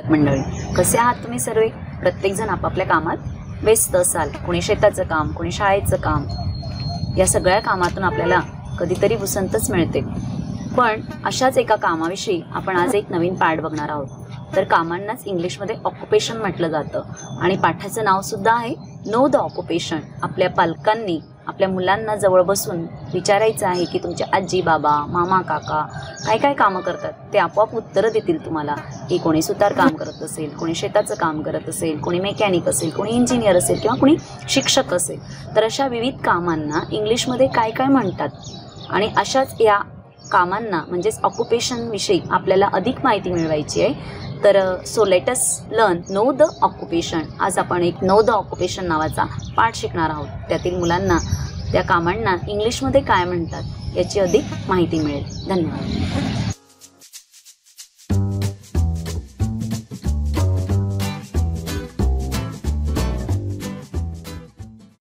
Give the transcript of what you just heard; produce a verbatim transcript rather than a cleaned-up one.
मंडळी, कसे आहात तुम्ही सर्व? प्रत्येकजण आपापल्या कामात व्यस्त असाल. कोणी शेताचं काम, कोणी शाळेचं काम. या सगळ्या कामातून आपल्याला कधीतरी उसंतच मिळते. पण अशाच एका कामाविषयी आपण आज एक नवीन पाठ बघणार आहोत. तर कामांनाच इंग्लिशमध्ये ऑक्युपेशन म्हटलं जातं आणि पाठाचं नावसुद्धा आहे नो द ऑक्युपेशन. आपल्या पालकांनी आपल्या मुलांना जवळ बसून विचारायचं आहे की तुमच्या आजी बाबा, मामा काका काय काय कामं करतात. ते आपोआप उत्तरं देतील तुम्हाला की कोणी सुतार काम करत असेल, कोणी शेताचं काम करत असेल, कोणी मेकॅनिक असेल, कोणी इंजिनियर असेल किंवा कोणी शिक्षक असेल. तर अशा विविध कामांना इंग्लिशमध्ये काय काय म्हणतात आणि अशाच या कामांना म्हणजेच ऑक्युपेशनविषयी आपल्याला अधिक माहिती मिळवायची आहे. तर so let us learn know the occupation. आज आपण एक नो द ऑक्युपेशन नावाचा पाठ शिकणार आहोत. त्यातील मुलांना त्या कामांना इंग्लिशमध्ये काय म्हणतात याची अधिक माहिती मिळेल. धन्यवाद.